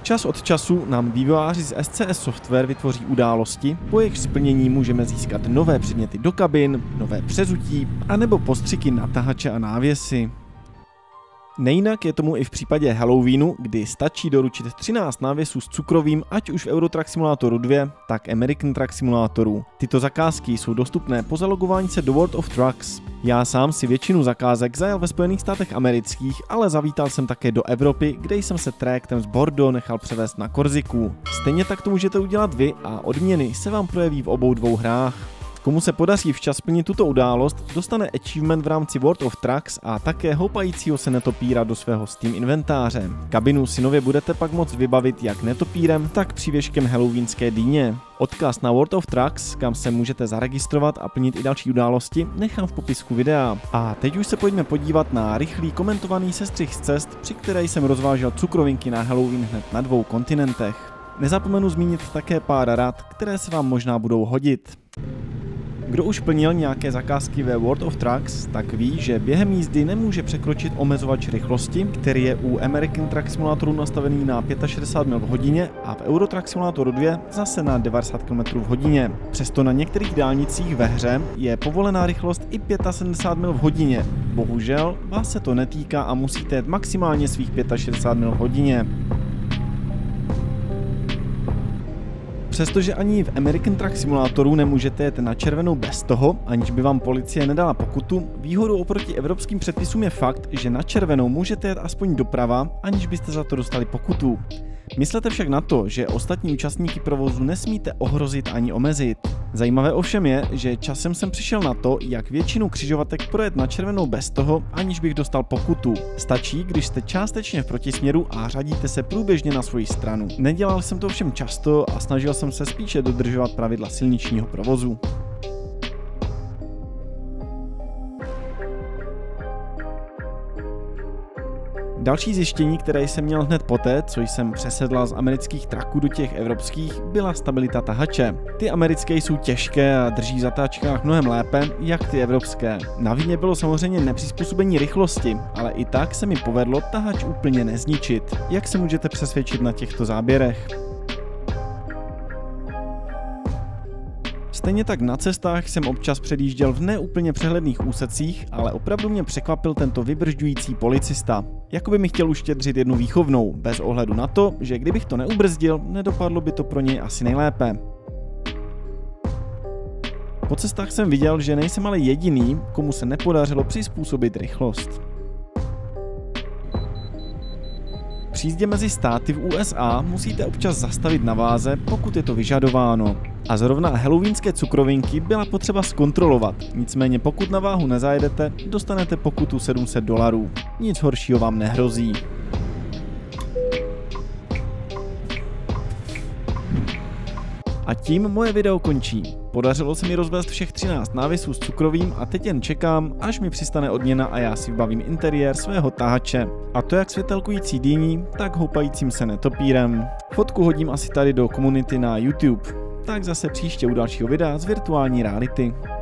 Čas od času nám vývojáři z SCS Software vytvoří události, po jejich splnění můžeme získat nové předměty do kabin, nové přezutí, anebo postřiky na tahače a návěsy. Nejinak je tomu i v případě Halloweenu, kdy stačí doručit 13 návěsů s cukrovým, ať už v Euro Truck Simulatoru 2, tak American Truck Simulatoru. Tyto zakázky jsou dostupné po zalogování se do World of Trucks. Já sám si většinu zakázek zajel ve Spojených státech amerických, ale zavítal jsem také do Evropy, kde jsem se trajektem z Bordeaux nechal převést na Korsiku. Stejně tak to můžete udělat vy a odměny se vám projeví v obou dvou hrách. Komu se podaří včas splnit tuto událost, dostane achievement v rámci World of Trucks a také houpajícího se netopíra do svého Steam inventáře. Kabinu si nově budete pak moct vybavit jak netopírem, tak přívěškem halloweenské dýně. Odkaz na World of Trucks, kam se můžete zaregistrovat a plnit i další události, nechám v popisku videa. A teď už se pojďme podívat na rychlý komentovaný sestřih z cest, při které jsem rozvážel cukrovinky na Halloween hned na 2 kontinentech. Nezapomenu zmínit také pár rad, které se vám možná budou hodit. Kdo už plnil nějaké zakázky ve World of Trucks, tak ví, že během jízdy nemůže překročit omezovač rychlosti, který je u American Truck Simulatoru nastavený na 65 mil v hodině a v Euro Truck Simulatoru 2 zase na 90 km v hodině. Přesto na některých dálnicích ve hře je povolená rychlost i 75 mil v hodině. Bohužel vás se to netýká a musíte jet maximálně svých 65 mil v hodině. Přestože ani v American Truck Simulatoru nemůžete jet na červenou bez toho, aniž by vám policie nedala pokutu, výhodou oproti evropským předpisům je fakt, že na červenou můžete jet aspoň doprava, aniž byste za to dostali pokutu. Myslete však na to, že ostatní účastníky provozu nesmíte ohrozit ani omezit. Zajímavé ovšem je, že časem jsem přišel na to, jak většinu křižovatek projet na červenou bez toho, aniž bych dostal pokutu. Stačí, když jste částečně v protisměru a řadíte se průběžně na svoji stranu. Nedělal jsem to ovšem často a snažil jsem se spíše dodržovat pravidla silničního provozu. Další zjištění, které jsem měl hned poté, co jsem přesedlal z amerických traků do těch evropských, byla stabilita tahače. Ty americké jsou těžké a drží v zatáčkách mnohem lépe, jak ty evropské. Na vině bylo samozřejmě nepřizpůsobení rychlosti, ale i tak se mi povedlo tahač úplně nezničit. Jak se můžete přesvědčit na těchto záběrech? Stejně tak na cestách jsem občas předjížděl v neúplně přehledných úsecích, ale opravdu mě překvapil tento vybržďující policista. Jakoby mi chtěl uštědřit jednu výchovnou, bez ohledu na to, že kdybych to neubrzdil, nedopadlo by to pro něj asi nejlépe. Po cestách jsem viděl, že nejsem ale jediný, komu se nepodařilo přizpůsobit rychlost. Při jízdě mezi státy v USA musíte občas zastavit na váze, pokud je to vyžadováno. A zrovna halloweenské cukrovinky byla potřeba zkontrolovat, nicméně pokud na váhu nezajedete, dostanete pokutu $700. Nic horšího vám nehrozí. A tím moje video končí. Podařilo se mi rozvést všech 13 návěsů s cukrovým a teď jen čekám, až mi přistane odměna a já si vybavím interiér svého tahače. A to jak světelkující dýní, tak houpajícím se netopírem. Fotku hodím asi tady do komunity na YouTube. Tak zase příště u dalšího videa z virtuální reality.